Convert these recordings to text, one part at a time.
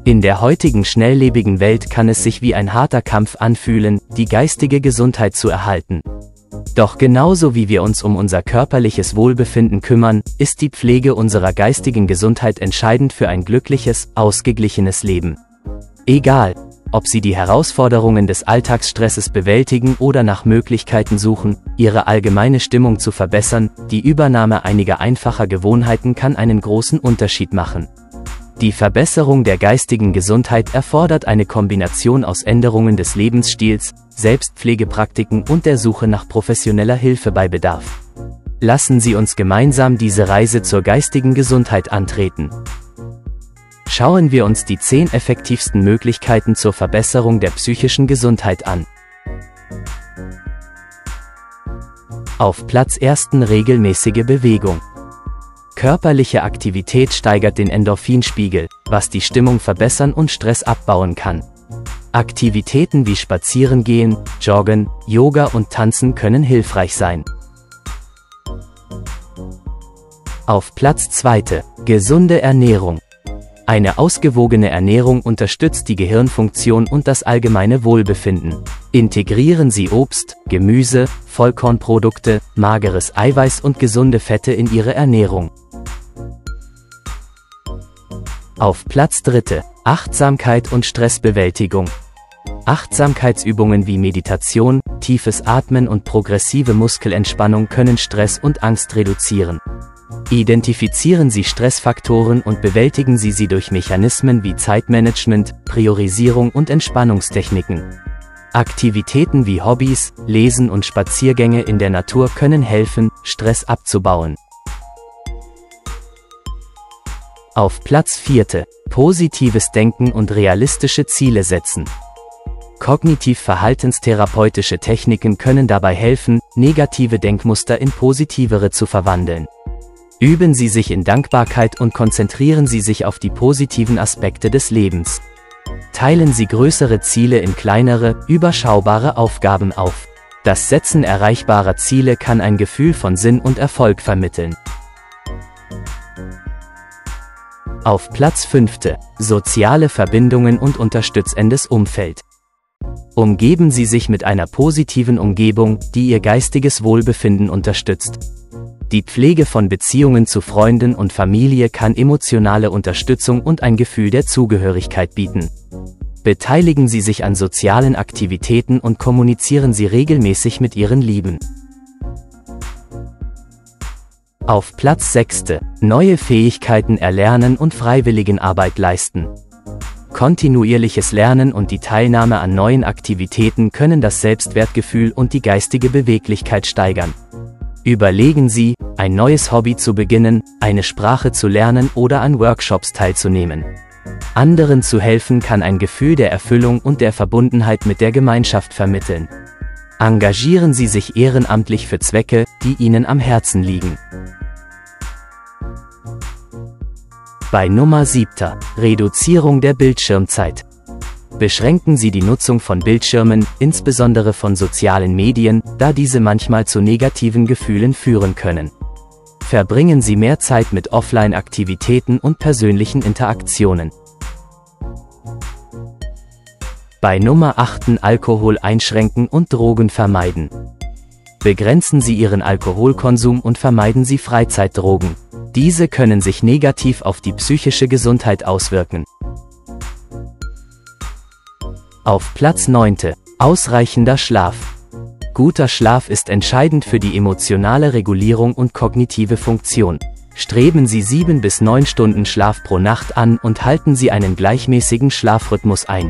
In der heutigen schnelllebigen Welt kann es sich wie ein harter Kampf anfühlen, die geistige Gesundheit zu erhalten. Doch genauso wie wir uns um unser körperliches Wohlbefinden kümmern, ist die Pflege unserer geistigen Gesundheit entscheidend für ein glückliches, ausgeglichenes Leben. Egal, ob Sie die Herausforderungen des Alltagsstresses bewältigen oder nach Möglichkeiten suchen, Ihre allgemeine Stimmung zu verbessern, die Übernahme einiger einfacher Gewohnheiten kann einen großen Unterschied machen. Die Verbesserung der geistigen Gesundheit erfordert eine Kombination aus Änderungen des Lebensstils, Selbstpflegepraktiken und der Suche nach professioneller Hilfe bei Bedarf. Lassen Sie uns gemeinsam diese Reise zur geistigen Gesundheit antreten. Schauen wir uns die 10 effektivsten Möglichkeiten zur Verbesserung der psychischen Gesundheit an. Auf Platz 1: regelmäßige Bewegung. Körperliche Aktivität steigert den Endorphinspiegel, was die Stimmung verbessern und Stress abbauen kann. Aktivitäten wie Spazierengehen, Joggen, Yoga und Tanzen können hilfreich sein. Auf Platz 2: gesunde Ernährung. Eine ausgewogene Ernährung unterstützt die Gehirnfunktion und das allgemeine Wohlbefinden. Integrieren Sie Obst, Gemüse, Vollkornprodukte, mageres Eiweiß und gesunde Fette in Ihre Ernährung. Auf Platz 3: Achtsamkeit und Stressbewältigung. Achtsamkeitsübungen wie Meditation, tiefes Atmen und progressive Muskelentspannung können Stress und Angst reduzieren. Identifizieren Sie Stressfaktoren und bewältigen Sie sie durch Mechanismen wie Zeitmanagement, Priorisierung und Entspannungstechniken. Aktivitäten wie Hobbys, Lesen und Spaziergänge in der Natur können helfen, Stress abzubauen. Auf Platz 4: positives Denken und realistische Ziele setzen. Kognitiv-verhaltenstherapeutische Techniken können dabei helfen, negative Denkmuster in positivere zu verwandeln. Üben Sie sich in Dankbarkeit und konzentrieren Sie sich auf die positiven Aspekte des Lebens. Teilen Sie größere Ziele in kleinere, überschaubare Aufgaben auf. Das Setzen erreichbarer Ziele kann ein Gefühl von Sinn und Erfolg vermitteln. Auf Platz 5: soziale Verbindungen und unterstützendes Umfeld. Umgeben Sie sich mit einer positiven Umgebung, die Ihr geistiges Wohlbefinden unterstützt. Die Pflege von Beziehungen zu Freunden und Familie kann emotionale Unterstützung und ein Gefühl der Zugehörigkeit bieten. Beteiligen Sie sich an sozialen Aktivitäten und kommunizieren Sie regelmäßig mit Ihren Lieben. Auf Platz 6: neue Fähigkeiten erlernen und Freiwilligenarbeit leisten. Kontinuierliches Lernen und die Teilnahme an neuen Aktivitäten können das Selbstwertgefühl und die geistige Beweglichkeit steigern. Überlegen Sie, ein neues Hobby zu beginnen, eine Sprache zu lernen oder an Workshops teilzunehmen. Anderen zu helfen kann ein Gefühl der Erfüllung und der Verbundenheit mit der Gemeinschaft vermitteln. Engagieren Sie sich ehrenamtlich für Zwecke, die Ihnen am Herzen liegen. Bei Nummer 7: Reduzierung der Bildschirmzeit. Beschränken Sie die Nutzung von Bildschirmen, insbesondere von sozialen Medien, da diese manchmal zu negativen Gefühlen führen können. Verbringen Sie mehr Zeit mit Offline-Aktivitäten und persönlichen Interaktionen. Bei Nummer 8: Alkohol einschränken und Drogen vermeiden. Begrenzen Sie Ihren Alkoholkonsum und vermeiden Sie Freizeitdrogen. Diese können sich negativ auf die psychische Gesundheit auswirken. Auf Platz 9: ausreichender Schlaf. Guter Schlaf ist entscheidend für die emotionale Regulierung und kognitive Funktion. Streben Sie 7 bis 9 Stunden Schlaf pro Nacht an und halten Sie einen gleichmäßigen Schlafrhythmus ein.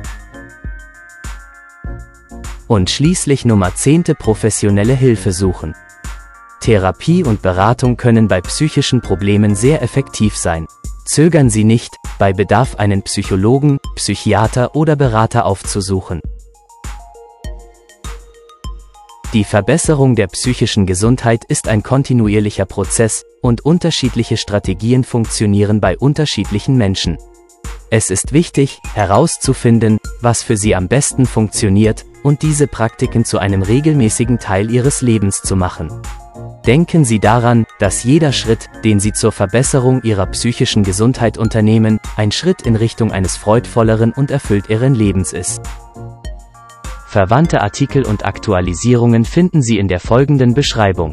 Und schließlich Nummer 10: professionelle Hilfe suchen. Therapie und Beratung können bei psychischen Problemen sehr effektiv sein. Zögern Sie nicht, bei Bedarf einen Psychologen, Psychiater oder Berater aufzusuchen. Die Verbesserung der psychischen Gesundheit ist ein kontinuierlicher Prozess, und unterschiedliche Strategien funktionieren bei unterschiedlichen Menschen. Es ist wichtig, herauszufinden, was für Sie am besten funktioniert, und diese Praktiken zu einem regelmäßigen Teil Ihres Lebens zu machen. Denken Sie daran, dass jeder Schritt, den Sie zur Verbesserung Ihrer psychischen Gesundheit unternehmen, ein Schritt in Richtung eines freudvolleren und erfüllteren Lebens ist. Verwandte Artikel und Aktualisierungen finden Sie in der folgenden Beschreibung.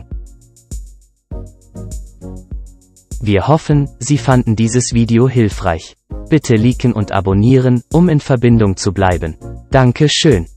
Wir hoffen, Sie fanden dieses Video hilfreich. Bitte liken und abonnieren, um in Verbindung zu bleiben. Danke schön.